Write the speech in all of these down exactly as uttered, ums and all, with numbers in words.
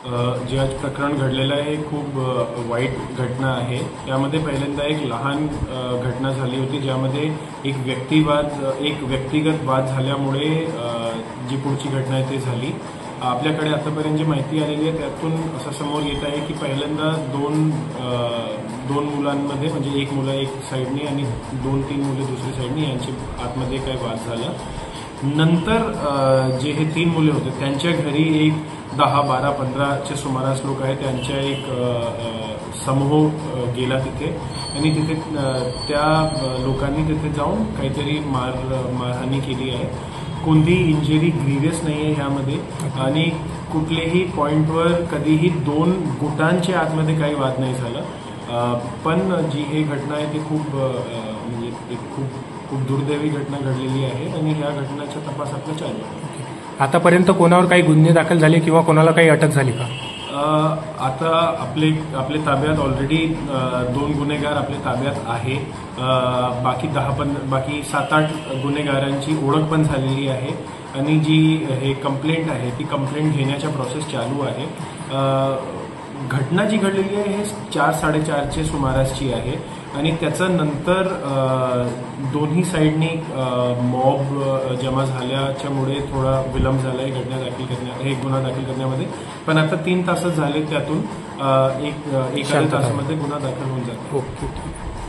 जे आज प्रकरण घडलेलं आहे खूप वाईट घटना आहे। यामध्ये पहिल्यांदा एक लहान घटना झाली होती ज्यामध्ये एक व्यक्तिवाद एक व्यक्तिगत वाद झाल्यामुळे जी पुढची घटना आहे ती झाली। आपल्याकडे आतापर्यंत जी माहिती आलेली आहे त्यातून असं समोर येत आहे की पहिल्यांदा दोन दोन मुलांमध्ये म्हणजे एक मुलं एक साईडनी आणि दोन तीन मुले दुसरी साईडनी यांचे आतमध्ये काही वाद झाला। नंतर जे हे तीन मुले होते त्यांच्या घरी एक दहा बारा पंधराच्या सुमारास लोक आहेत त्यांच्या एक समूह गेला तिथे आणि तिथे त्या लोकांनी तिथे जाऊन काहीतरी मार मारहाणी केली आहे। कोणतीही इंजरी ग्रीवियस नाही आहे यामध्ये आणि कुठल्याही पॉइंटवर कधीही दोन गुटांच्या आतमध्ये काही वाद नाही झाला। पण जी ही घटना आहे ती खूप म्हणजे एक खूप खूप दुर्दैवी घटना घडलेली आहे आणि ह्या घटनेचा तपास आपला चालू आहे। आतापर्यंत कोणावर काही गुन्हे दाखल झाले किंवा कोणाला काही अटक झाली का? आता आपले आपले ताब्यात ऑलरेडी दोन गुन्हेगार आपल्या ताब्यात आहे। बाकी दहा पण बाकी सात आठ गुन्हेगारांची ओळख पण झालेली आहे आणि जी हे कंप्लेंट आहे ती कंप्लेंट घेण्याचा प्रोसेस चालू आहे। घटना जी घडलेली आहे हे चार साडेचारचे सुमारासची आहे आणि त्याच्या नंतर दोन्ही साईडनी मॉब जमा झाल्याच्यामुळे थोडा विलंब झाला आहे घटना दाखल करण्या हे गुन्हा दाखल करण्यामध्ये। पण आता तीन तासच झाले त्यातून एक एका तासामध्ये गुन्हा दाखल होऊन जातो। ओके।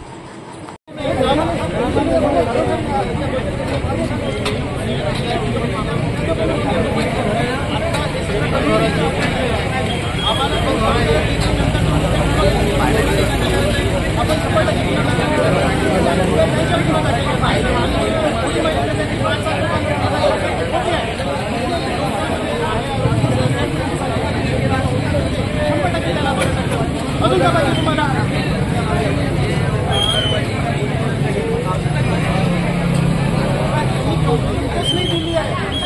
अजून काय पाहिजे तुम्हाला? मी कोणतीच नाही दिली आहे।